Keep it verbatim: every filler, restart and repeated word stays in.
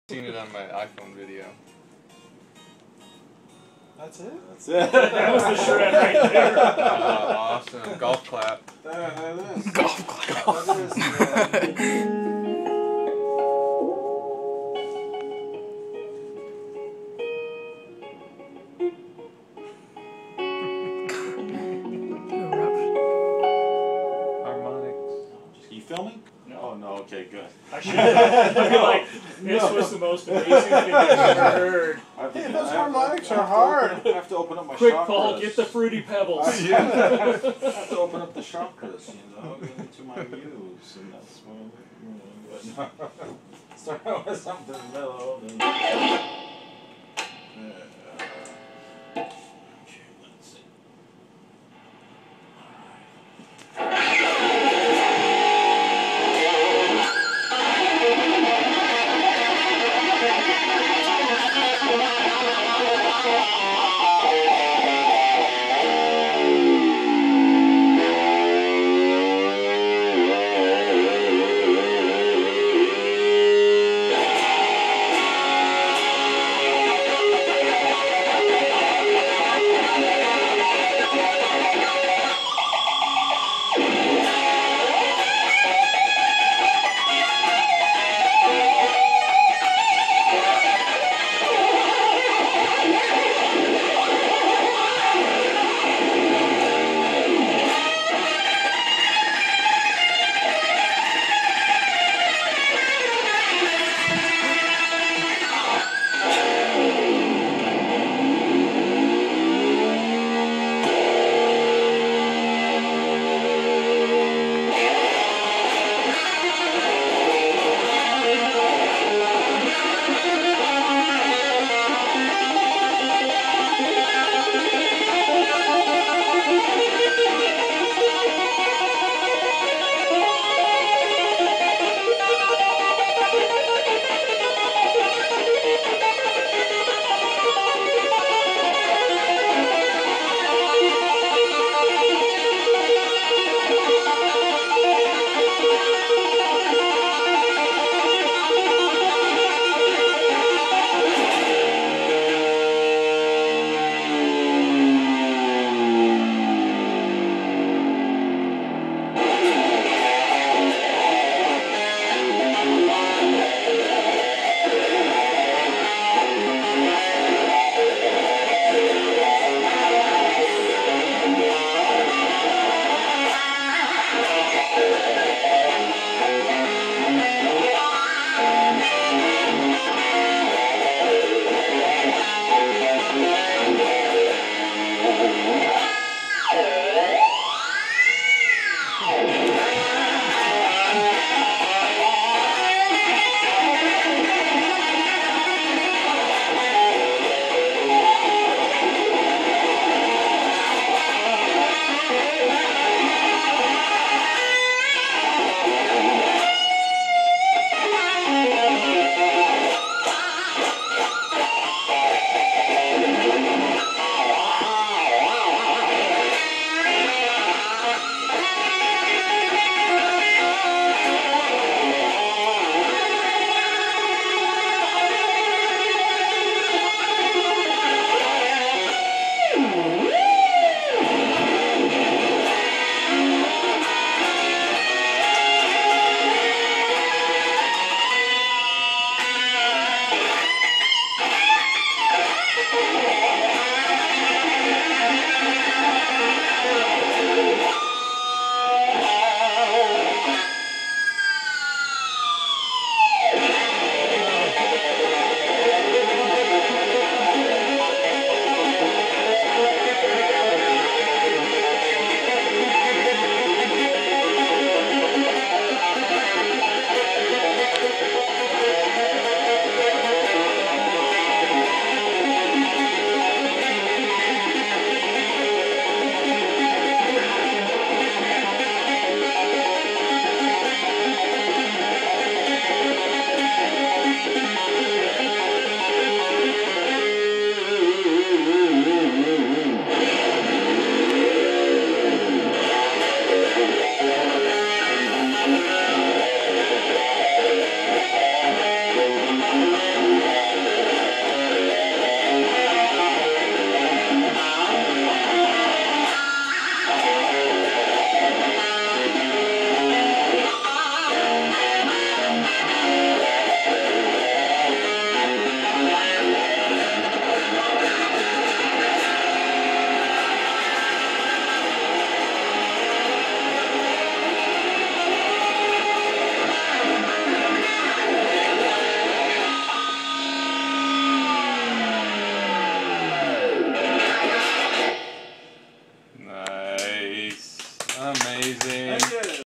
Seen it on my iPhone video. That's it? That's it. That was the shred right there. Uh, awesome. Golf clap. There, there it is. Golf clap. That is, uh, Harmonics. you filming? No. Oh, no, okay, good. I should have been like, this No. was the most amazing thing I've ever heard. I have to- Hey, those I have- harmonics I have are to hard. open- I have to open up my Quick, chakras. Paul, get the fruity pebbles. I Yeah. I have to open up the chakras, you know, get into my muse, and that's what I'm doing. But no. Start out with something mellow. And... Yeah.